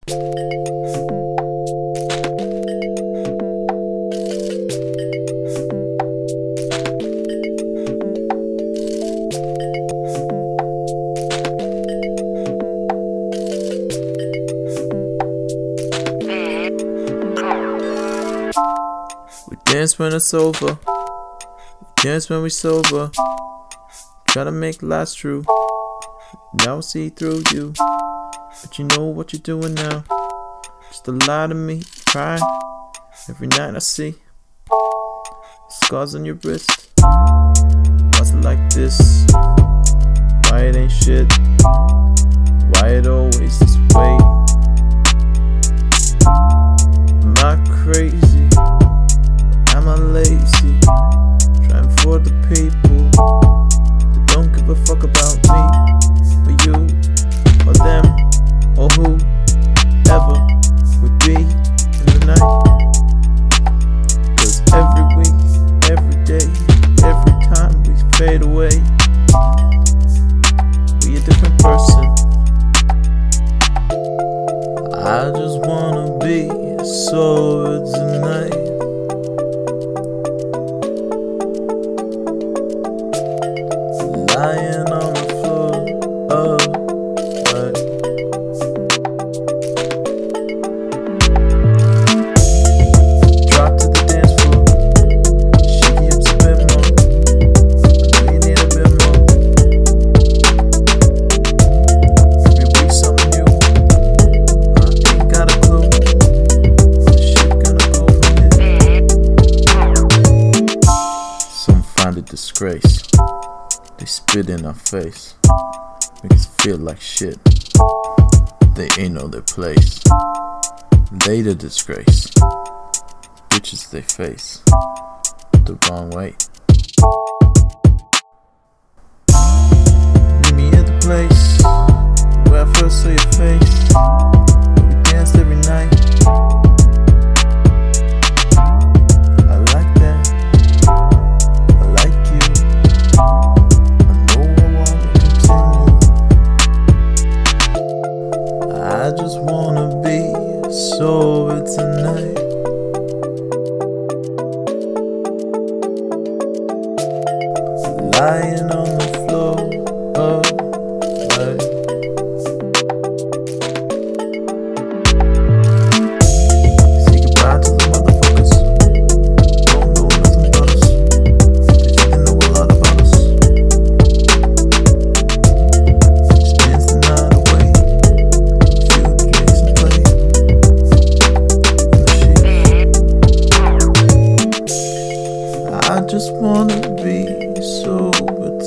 We dance when it's over, we dance when we sober. Try to make lies true, now I see through you. But you know what you're doing now, just a lie to me. Crying every night I see scars on your wrist. Why's it like this? Why it ain't shit? Why it always this way? Am I crazy? Am I lazy? Trying for the people that don't give a fuck about me, or you, or them, or whoever would be in the night. Cause every week, every day, every time we fade away, we a different person. I just wanna be sober tonight. Lying on the floor of life. Drop to the dance floor, shake your hips a bit more. I know you need a bit more. Every week something new, I ain't got a clue. The shit gonna go from here. Some find it disgrace, they spit in our face, make us feel like shit. They ain't know their place. They the disgrace. Bitches they face the wrong way. Meet me at the place where I first saw your face. We danced every night. I like that. I like you. I just wanna be sober tonight. Lying on the floor of life. Say goodbye to the motherfuckers. Don't know nothing about us. They think they know a lot about us. Just dance the night away. I just wanna be sober